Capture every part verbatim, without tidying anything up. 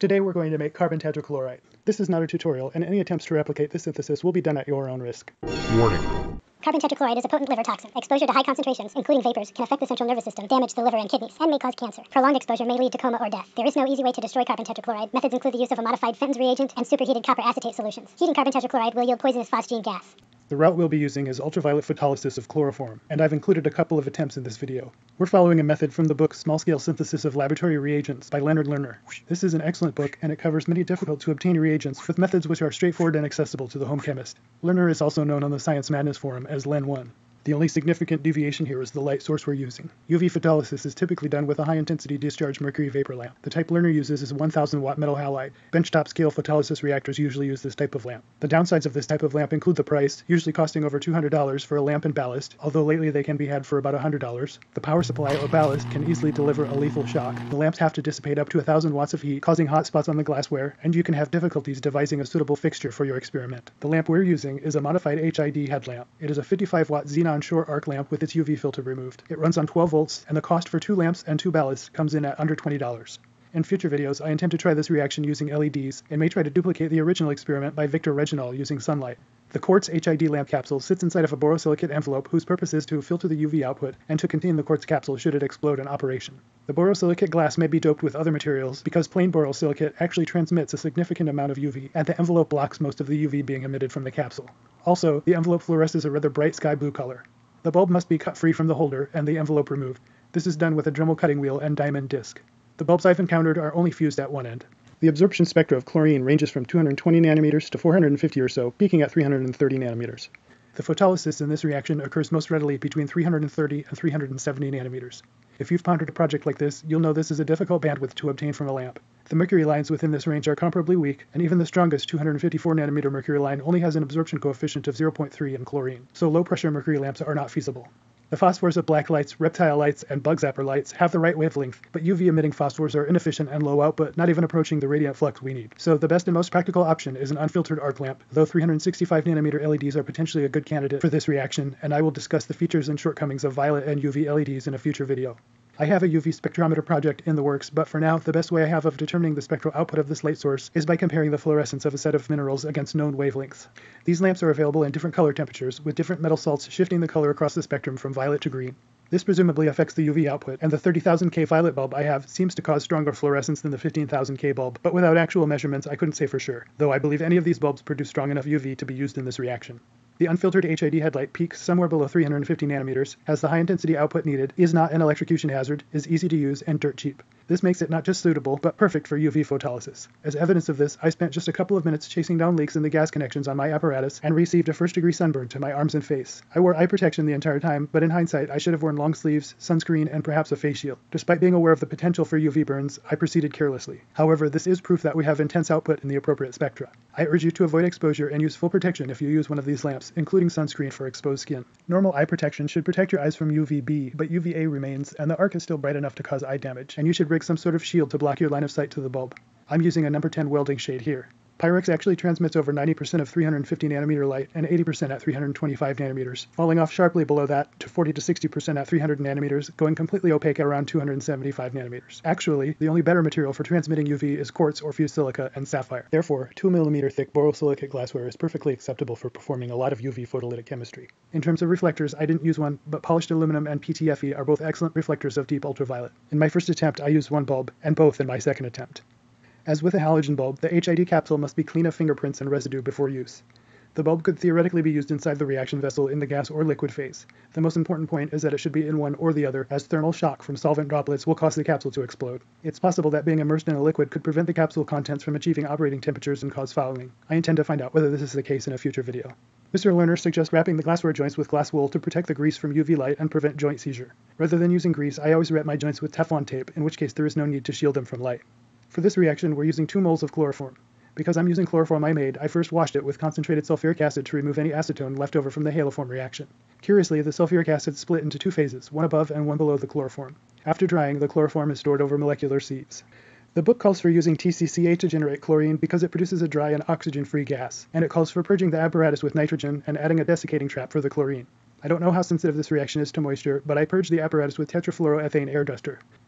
Today we're going to make carbon tetrachloride. This is not a tutorial, and any attempts to replicate this synthesis will be done at your own risk. Warning. Carbon tetrachloride is a potent liver toxin. Exposure to high concentrations, including vapors, can affect the central nervous system, damage the liver and kidneys, and may cause cancer. Prolonged exposure may lead to coma or death. There is no easy way to destroy carbon tetrachloride. Methods include the use of a modified Fenton's reagent and superheated copper acetate solutions. Heating carbon tetrachloride will yield poisonous phosgene gas. The route we'll be using is ultraviolet photolysis of chloroform, and I've included a couple of attempts in this video. We're following a method from the book Small-Scale Synthesis of Laboratory Reagents by Leonard Lerner. This is an excellent book, and it covers many difficult-to-obtain reagents with methods which are straightforward and accessible to the home chemist. Lerner is also known on the Science Madness forum as Len one. The only significant deviation here is the light source we're using. U V photolysis is typically done with a high-intensity discharge mercury vapor lamp. The type Lerner uses is a one thousand watt metal halide. Benchtop scale photolysis reactors usually use this type of lamp. The downsides of this type of lamp include the price, usually costing over two hundred dollars for a lamp and ballast, although lately they can be had for about one hundred dollars. The power supply or ballast can easily deliver a lethal shock. The lamps have to dissipate up to one thousand watts of heat, causing hot spots on the glassware, and you can have difficulties devising a suitable fixture for your experiment. The lamp we're using is a modified H I D headlamp. It is a fifty-five watt xenon short arc lamp with its U V filter removed. It runs on twelve volts, and the cost for two lamps and two ballasts comes in at under twenty dollars. In future videos, I intend to try this reaction using L E Ds, and may try to duplicate the original experiment by Victor Reginald using sunlight. The quartz H I D lamp capsule sits inside of a borosilicate envelope whose purpose is to filter the U V output and to contain the quartz capsule should it explode in operation. The borosilicate glass may be doped with other materials because plain borosilicate actually transmits a significant amount of U V, and the envelope blocks most of the U V being emitted from the capsule. Also, the envelope fluoresces a rather bright sky blue color. The bulb must be cut free from the holder and the envelope removed. This is done with a Dremel cutting wheel and diamond disc. The bulbs I've encountered are only fused at one end. The absorption spectra of chlorine ranges from two hundred twenty nanometers to four hundred fifty or so, peaking at three hundred thirty nanometers. The photolysis in this reaction occurs most readily between three hundred thirty and three hundred seventy nanometers. If you've pondered a project like this, you'll know this is a difficult bandwidth to obtain from a lamp. The mercury lines within this range are comparably weak, and even the strongest two hundred fifty-four nanometer mercury line only has an absorption coefficient of zero point three in chlorine, so low-pressure mercury lamps are not feasible. The phosphors of black lights, reptile lights, and bug zapper lights have the right wavelength, but U V-emitting phosphors are inefficient and low output, not even approaching the radiant flux we need. So the best and most practical option is an unfiltered arc lamp, though three hundred sixty-five nanometer L E Ds are potentially a good candidate for this reaction, and I will discuss the features and shortcomings of violet and U V L E Ds in a future video. I have a U V spectrometer project in the works, but for now, the best way I have of determining the spectral output of this light source is by comparing the fluorescence of a set of minerals against known wavelengths. These lamps are available in different color temperatures, with different metal salts shifting the color across the spectrum from violet to green. This presumably affects the U V output, and the thirty thousand K violet bulb I have seems to cause stronger fluorescence than the fifteen thousand K bulb, but without actual measurements I couldn't say for sure, though I believe any of these bulbs produce strong enough U V to be used in this reaction. The unfiltered H I D headlight peaks somewhere below three hundred fifty nanometers, has the high intensity output needed, is not an electrocution hazard, is easy to use, and dirt cheap. This makes it not just suitable, but perfect for U V photolysis. As evidence of this, I spent just a couple of minutes chasing down leaks in the gas connections on my apparatus and received a first-degree sunburn to my arms and face. I wore eye protection the entire time, but in hindsight, I should have worn long sleeves, sunscreen, and perhaps a face shield. Despite being aware of the potential for U V burns, I proceeded carelessly. However, this is proof that we have intense output in the appropriate spectra. I urge you to avoid exposure and use full protection if you use one of these lamps, including sunscreen for exposed skin. Normal eye protection should protect your eyes from U V B, but U V A remains, and the arc is still bright enough to cause eye damage, and you should rig some sort of shield to block your line of sight to the bulb. I'm using a number ten welding shade here. Pyrex actually transmits over ninety percent of three hundred fifty nanometer light and eighty percent at three hundred twenty-five nanometers, falling off sharply below that to forty to sixty percent at three hundred nanometers, going completely opaque at around two hundred seventy-five nanometers. Actually, the only better material for transmitting U V is quartz or fused silica and sapphire. Therefore, two millimeter thick borosilicate glassware is perfectly acceptable for performing a lot of U V photolytic chemistry. In terms of reflectors, I didn't use one, but polished aluminum and P T F E are both excellent reflectors of deep ultraviolet. In my first attempt, I used one bulb, and both in my second attempt. As with a halogen bulb, the H I D capsule must be clean of fingerprints and residue before use. The bulb could theoretically be used inside the reaction vessel in the gas or liquid phase. The most important point is that it should be in one or the other, as thermal shock from solvent droplets will cause the capsule to explode. It's possible that being immersed in a liquid could prevent the capsule contents from achieving operating temperatures and cause fouling. I intend to find out whether this is the case in a future video. Mister Lerner suggests wrapping the glassware joints with glass wool to protect the grease from U V light and prevent joint seizure. Rather than using grease, I always wrap my joints with Teflon tape, in which case there is no need to shield them from light. For this reaction, we're using two moles of chloroform. Because I'm using chloroform I made, I first washed it with concentrated sulfuric acid to remove any acetone left over from the haloform reaction. Curiously, the sulfuric acid split into two phases, one above and one below the chloroform. After drying, the chloroform is stored over molecular sieves. The book calls for using T C C A to generate chlorine because it produces a dry and oxygen-free gas, and it calls for purging the apparatus with nitrogen and adding a desiccating trap for the chlorine. I don't know how sensitive this reaction is to moisture, but I purged the apparatus with tetrafluoroethane air duster.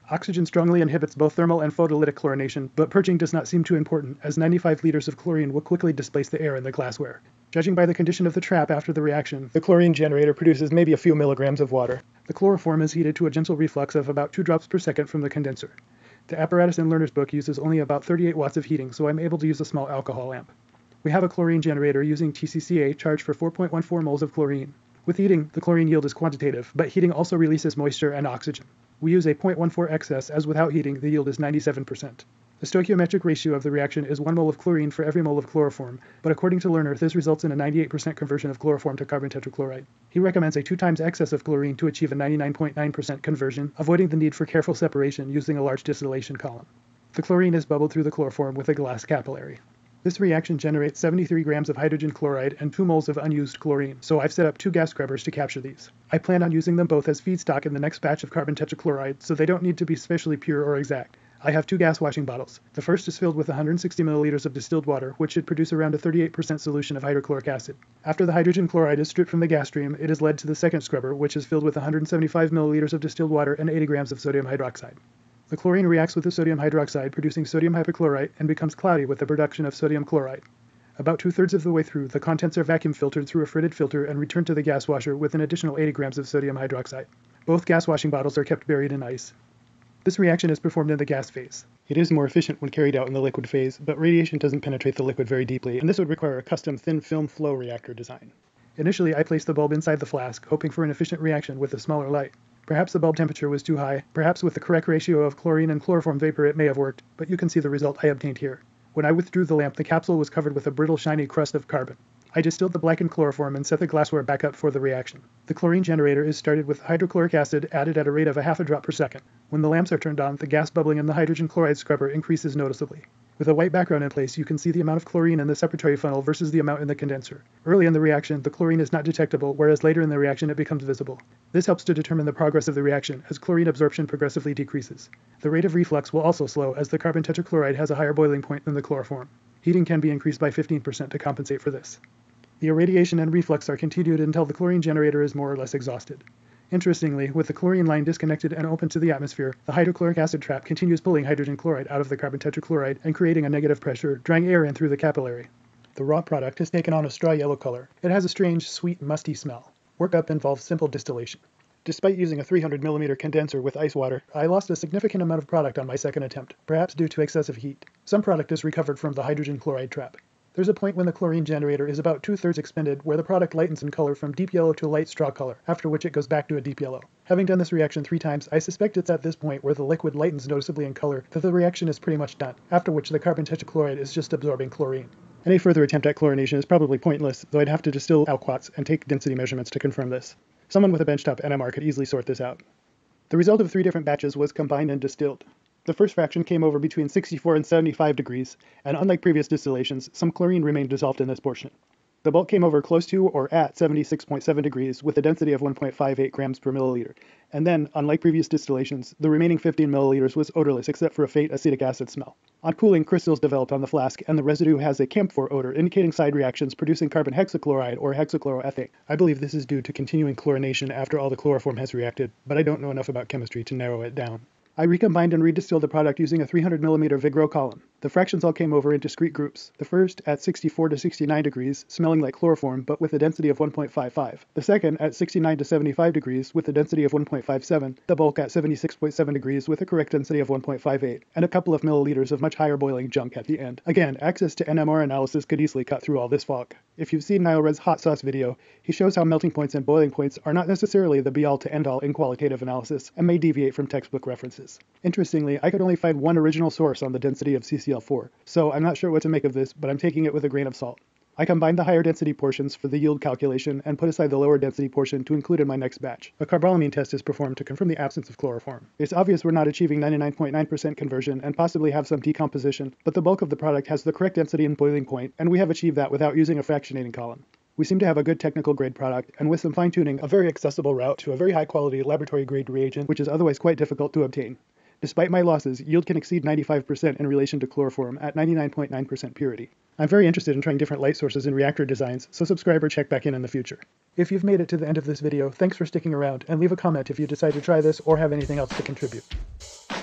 Oxygen strongly inhibits both thermal and photolytic chlorination, but purging does not seem too important, as ninety-five liters of chlorine will quickly displace the air in the glassware. Judging by the condition of the trap after the reaction, the chlorine generator produces maybe a few milligrams of water. The chloroform is heated to a gentle reflux of about two drops per second from the condenser. The apparatus in Lerner's book uses only about thirty-eight watts of heating, so I'm able to use a small alcohol lamp. We have a chlorine generator using T C C A charged for four point one four moles of chlorine. With heating, the chlorine yield is quantitative, but heating also releases moisture and oxygen. We use a zero point one four excess, as without heating, the yield is ninety-seven percent. The stoichiometric ratio of the reaction is one mole of chlorine for every mole of chloroform, but according to Lerner, this results in a ninety-eight percent conversion of chloroform to carbon tetrachloride. He recommends a two times excess of chlorine to achieve a ninety-nine point nine percent conversion, avoiding the need for careful separation using a large distillation column. The chlorine is bubbled through the chloroform with a glass capillary. This reaction generates seventy-three grams of hydrogen chloride and two moles of unused chlorine, so I've set up two gas scrubbers to capture these. I plan on using them both as feedstock in the next batch of carbon tetrachloride, so they don't need to be specially pure or exact. I have two gas washing bottles. The first is filled with one hundred sixty milliliters of distilled water, which should produce around a thirty-eight percent solution of hydrochloric acid. After the hydrogen chloride is stripped from the gas stream, it is led to the second scrubber, which is filled with one hundred seventy-five milliliters of distilled water and eighty grams of sodium hydroxide. The chlorine reacts with the sodium hydroxide, producing sodium hypochlorite, and becomes cloudy with the production of sodium chloride. About two-thirds of the way through, the contents are vacuum filtered through a fritted filter and returned to the gas washer with an additional eighty grams of sodium hydroxide. Both gas washing bottles are kept buried in ice. This reaction is performed in the gas phase. It is more efficient when carried out in the liquid phase, but radiation doesn't penetrate the liquid very deeply, and this would require a custom thin film flow reactor design. Initially, I placed the bulb inside the flask, hoping for an efficient reaction with a smaller light. Perhaps the bulb temperature was too high, perhaps with the correct ratio of chlorine and chloroform vapor it may have worked, but you can see the result I obtained here. When I withdrew the lamp, the capsule was covered with a brittle, shiny crust of carbon. I distilled the blackened chloroform and set the glassware back up for the reaction. The chlorine generator is started with hydrochloric acid added at a rate of a half a drop per second. When the lamps are turned on, the gas bubbling in the hydrogen chloride scrubber increases noticeably. With a white background in place, you can see the amount of chlorine in the separatory funnel versus the amount in the condenser. Early in the reaction, the chlorine is not detectable, whereas later in the reaction it becomes visible. This helps to determine the progress of the reaction, as chlorine absorption progressively decreases. The rate of reflux will also slow, as the carbon tetrachloride has a higher boiling point than the chloroform. Heating can be increased by fifteen percent to compensate for this. The irradiation and reflux are continued until the chlorine generator is more or less exhausted. Interestingly, with the chlorine line disconnected and open to the atmosphere, the hydrochloric acid trap continues pulling hydrogen chloride out of the carbon tetrachloride and creating a negative pressure, drawing air in through the capillary. The raw product has taken on a straw yellow color. It has a strange, sweet, musty smell. Workup involves simple distillation. Despite using a three hundred millimeter condenser with ice water, I lost a significant amount of product on my second attempt, perhaps due to excessive heat. Some product is recovered from the hydrogen chloride trap. There's a point when the chlorine generator is about two-thirds expended where the product lightens in color from deep yellow to light straw color, after which it goes back to a deep yellow. Having done this reaction three times, I suspect it's at this point where the liquid lightens noticeably in color that the reaction is pretty much done, after which the carbon tetrachloride is just absorbing chlorine. Any further attempt at chlorination is probably pointless, though I'd have to distill alquats and take density measurements to confirm this. Someone with a benchtop N M R could easily sort this out. The result of three different batches was combined and distilled. The first fraction came over between sixty-four and seventy-five degrees, and unlike previous distillations, some chlorine remained dissolved in this portion. The bulk came over close to or at seventy-six point seven degrees with a density of one point five eight grams per milliliter. And then, unlike previous distillations, the remaining fifteen milliliters was odorless except for a faint acetic acid smell. On cooling, crystals developed on the flask, and the residue has a camphor odor indicating side reactions producing carbon hexachloride or hexachloroethane. I believe this is due to continuing chlorination after all the chloroform has reacted, but I don't know enough about chemistry to narrow it down. I recombined and redistilled the product using a three hundred millimeter Vigro column. The fractions all came over in discrete groups. The first at sixty-four to sixty-nine degrees, smelling like chloroform, but with a density of one point five five. The second at sixty-nine to seventy-five degrees, with a density of one point five seven. The bulk at seventy-six point seven degrees, with a correct density of one point five eight. And a couple of milliliters of much higher boiling junk at the end. Again, access to N M R analysis could easily cut through all this fog. If you've seen Niall Red's hot sauce video, he shows how melting points and boiling points are not necessarily the be-all to end-all in qualitative analysis, and may deviate from textbook references. Interestingly, I could only find one original source on the density of C C l four, so I'm not sure what to make of this, but I'm taking it with a grain of salt. I combined the higher density portions for the yield calculation and put aside the lower density portion to include in my next batch. A carbolamine test is performed to confirm the absence of chloroform. It's obvious we're not achieving ninety-nine point nine percent conversion and possibly have some decomposition, but the bulk of the product has the correct density and boiling point, and we have achieved that without using a fractionating column. We seem to have a good technical grade product, and with some fine-tuning, a very accessible route to a very high-quality laboratory grade reagent, which is otherwise quite difficult to obtain. Despite my losses, yield can exceed ninety-five percent in relation to chloroform at ninety-nine point nine percent purity. I'm very interested in trying different light sources and reactor designs, so subscribe or check back in in the future. If you've made it to the end of this video, thanks for sticking around, and leave a comment if you decide to try this or have anything else to contribute.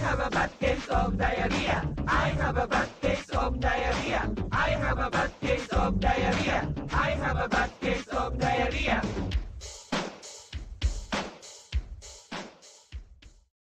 have a bad case of diarrhea. I have a bad case of diarrhea. I have a bad case of diarrhea. I have a bad